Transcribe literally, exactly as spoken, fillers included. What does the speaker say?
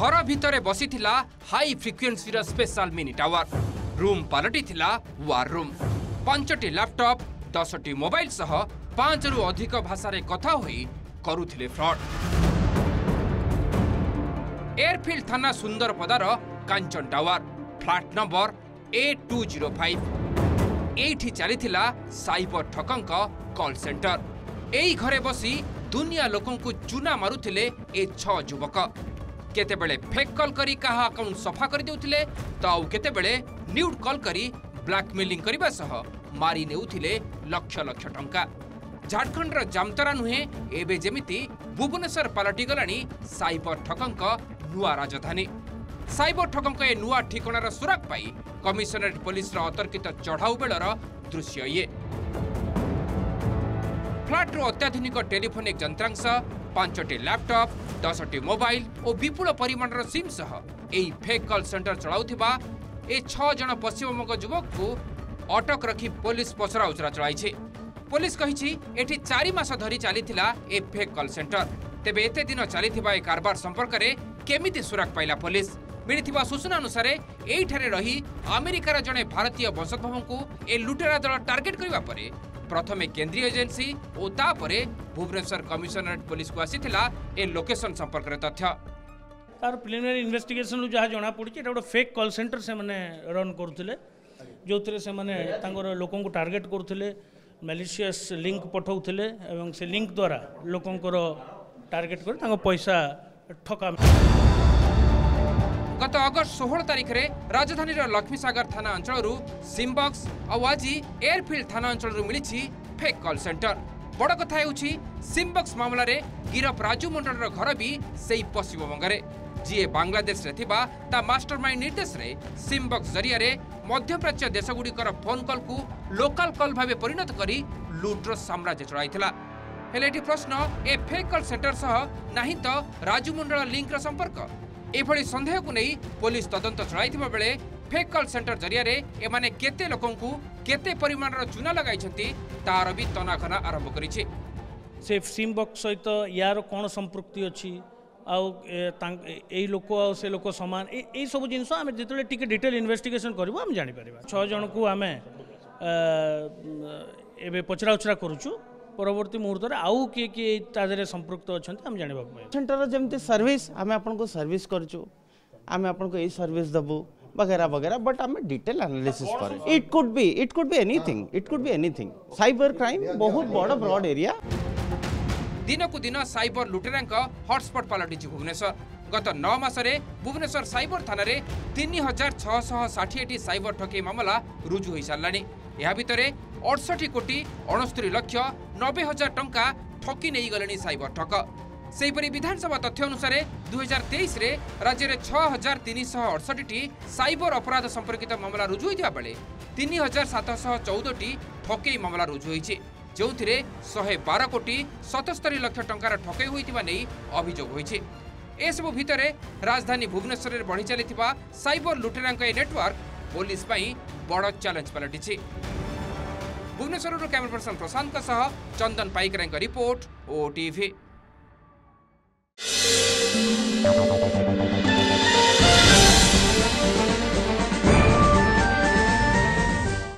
घर भितर बसी high frequency special mini tower room पलटि वार रूम पांचटी लैपटॉप दसटी मोबाइल सह पांच रु अधिक भाषा रे कथा होई करुथिले फ्रॉड। एयरफील्ड थाना सुंदर पदार Kanchan tower flat number A two zero five एठी चलीथिला साइबर ठकंक कॉल सेंटर। एई घरे बसी दुनिया लोकन को चुना मारुथिले ए छ युवक केतेबेले फेक कॉल करी कहा अकाउंट सफा कर देउथिले तो आउ केतेबेले न्यूड कॉल करी ब्लैकमेलिंग करबा सह मारी नेउथिले लक्ष लक्ष टंका। झारखंड जामतरा नुहे एबे जेमिति भुवनेश्वर पलटि गलानी साइबर ठकंक नुआ राजधानी। साइबर ठकंक ए नुआ ठिकानार सुराग पाई कमिशनरेट पुलिस रो अतर्कित चढ़ाऊ बेलर दृश्य ये। फ्लैट रो अत्याधुनिक टेलीफोनिक यंत्रांश पांचटी लैपटॉप दसटी मोबाइल और विपुल परिमाणर सिम सह एई फेक कॉल सेंटर चलाउथिबा ए छ जन पश्चिमबंग युवक को अटक रखी पुलिस पचरा उचरा चलाई। पुलिस कहिछि एठी चारि मास धरी चलीथिला ए फेक कॉल सेंटर। तेबे एते दिन चलीथिबा ए कारबार संपर्क रे केमिति सुराग पाइला पुलिस। मिलिथिबा सूचना अनुसार एइठारे रही अमेरिकार जने भारतीय वंशोद्भव को ए लुटेरा दल टार्गेट करबा परे प्रथमे केंद्रीय एजेंसी और तापरे भुवनेश्वर कमिशनरेट पुलिस को आसीथिला ए लोकेशन संपर्क रे तथ्य। तार प्रिलिमिनरी इन्वेस्टिगेशन जहाँ जना पड़ी एटा गोटे फेक कॉल सेंटर से माने रन करथिले जो थे से माने तांगर लोकों को टार्गेट करथिले मैलिशियस लिंक पठाउथिले एवं से लिंक द्वारा लोकों को टार्गेट कर तांको पैसा ठका। गत अगस्त सोलह तारिख रे राजधानी लक्ष्मी सागर थाना अंचल सिमबक्स और आज एयरफील्ड थाना अंचल मिली फेक कॉल सेंटर। बड़ कथा होउछि सिमबक्स मामला रे गिरफ राजू मंडल घर भी सेई पश्चिमबंग रे जी बांग्लादेश रे थिबा ता मास्टरमाइंड निर्देश रे सिमबक्स जरिया रे मध्यप्राच्य देशगुड़िकर फोन कॉल को लोकल कॉल भावे परिणत करी लुट्र साम्राज्य चलाइथिला। हेले एठी प्रश्न ए फेक कॉल सेंटर सह नाही तो राजू मंडल लिंक रो संपर्क एभली संदेह को नहीं पुलिस तदंत चलाइथिबा बेले फेक कॉल सेंटर जरिया रे एमाने केते लोकन को केते परिमाणर चुना लगाइछंती तार भी तनाखना आरंभ करिछि। से सिमबक्स सहित यार कोन संपृक्ति अछि आउ ए लोक आ से लोक समान ए सब जिनस आम जो टिके डिटेल इन्वेस्टिगेशन करूँ आम जापर छः जन को आम ए पचरा उचरा करुचु परवर्ती मुहूर्त आउ किए किए तादे संपृक्त अच्छा आम जानवा सेंटर जमी सर्विस आम आपको सर्विस करूँ आम आपको यही सर्विस देवु वगैरह वगैरह बट आम डिटेल एनालिसिस करें। It could be it could be anything it could be anything cyber crime बहुत बड़ ब्रॉड एरिया। दिन को दिन साइबर लुटेरांक हॉटस्पॉट पलटि भुवनेश्वर। गत नौ मासरे भुवनेश्वर साइबर थाना रे तीन हजार छह षाठी साइबर ठकई मामला रुजु हो सारानी। यह भितर अड़सठ कोटी अणस्तरी लक्ष नबे हजार टंका ठकी नहीं गले साइबर ठक। सेहीपरि विधानसभा तथ्य अनुसार दुई हजार तेईस रे राज्य में छह हजार तीन शह अड़सठ साइबर अपराध संपर्कित मामला रुजु होता बेले तीन हजार सातशह चौदह ठकई मामला रुजु होती जो शहे बार कोटी सतस्तरी लक्ष टंकार ठकई होइतिबा नहीं अभियोग होइछि। एसबु भितर राजधानी भुवनेश्वर में बढ़ी चली साइबर लुटेरांक नेटवर्क पुलिस पई बड़ चैलेंज पलटिछि। भुवनेश्वर कैमरा पर्सन प्रशांत सह चंदन पाइकरांक रिपोर्ट ओटीवी।